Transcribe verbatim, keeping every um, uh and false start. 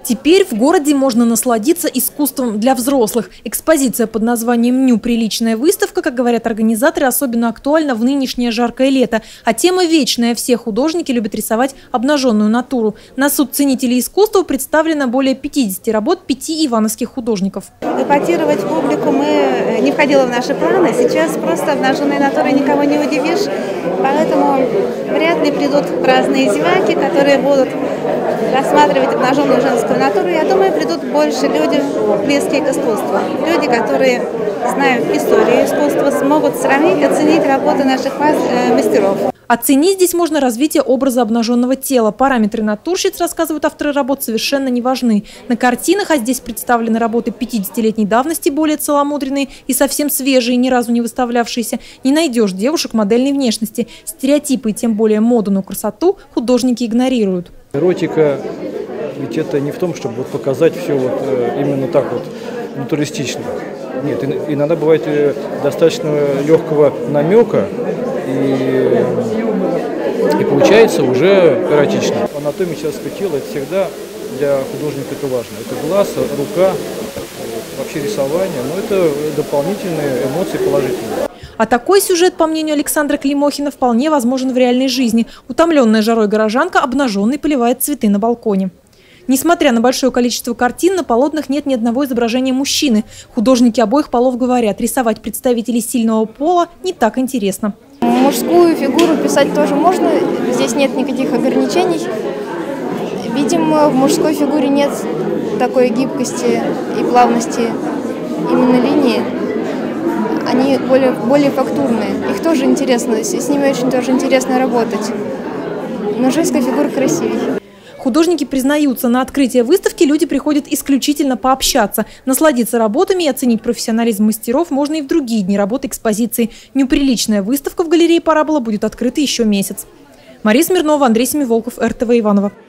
Теперь в городе можно насладиться искусством для взрослых. Экспозиция под названием «Ню. Приличная выставка», как говорят организаторы, особенно актуальна в нынешнее жаркое лето. А тема вечная. Все художники любят рисовать обнаженную натуру. На суд ценителей искусства представлено более пятидесяти работ пяти ивановских художников. Эпатировать публику мы не входило в наши планы. Сейчас просто обнаженной натурой никого не удивишь. Поэтому вряд ли придут праздные зеваки, которые будут рассматривать обнаженную женскую натуру. Я думаю, придут больше люди, близкие к искусству. Люди, которые знают историю искусства, смогут сравнить, оценить работы наших мастеров. Оценить здесь можно развитие образа обнаженного тела. Параметры натурщиц, рассказывают авторы работ, совершенно не важны. На картинах, а здесь представлены работы пятидесятилетней давности, более целомудренные и совсем свежие, ни разу не выставлявшиеся, не найдешь девушек модельной внешности. Стереотипы и тем более моду на красоту художники игнорируют. Эротика, ведь это не в том, чтобы вот показать все вот именно так вот натуристично. Нет, иногда бывает достаточно легкого намека, и, и получается уже эротично. Анатомия человеческого тела – это всегда для художника это важно. Это глаз, рука, вообще рисование, но это дополнительные эмоции положительные. А такой сюжет, по мнению Александра Климохина, вполне возможен в реальной жизни. Утомленная жарой горожанка обнаженной поливает цветы на балконе. Несмотря на большое количество картин, на полотнах нет ни одного изображения мужчины. Художники обоих полов говорят, рисовать представителей сильного пола не так интересно. Мужскую фигуру писать тоже можно, здесь нет никаких ограничений. Видимо, в мужской фигуре нет такой гибкости и плавности именно линии. Они более, более фактурные. Их тоже интересно, с ними очень тоже интересно работать. Но женская фигура красивее. Художники признаются, на открытие выставки люди приходят исключительно пообщаться. Насладиться работами и оценить профессионализм мастеров можно и в другие дни работы экспозиции. Неприличная выставка в галерее «Парабола» будет открыта еще месяц. Мария Смирнова, Андрей Семиволков, эр тэ вэ Иваново.